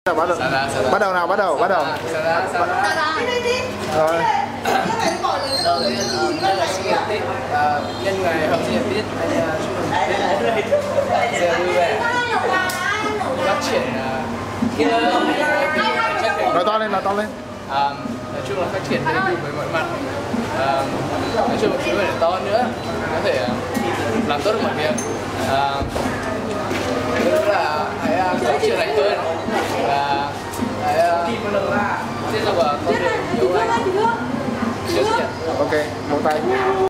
Bắt đầu. Bắt đầu nào, bắt đầu. Rồi. Đầu tiên đây là sinh nhật Tết, nhân ngày hôm sinh nhật Tết anh chúc mừng Tết sẽ vui vẻ, phát triển Nói to lên. nói chung là phát triển đầy đủ về mọi mặt, nói chung là cứ phải to hơn nữa, có thể làm tốt được mọi việc. Nữa là hãy có chữa lành hơn và hãy tiếp tục con đường yêu anh. Ok, một tay.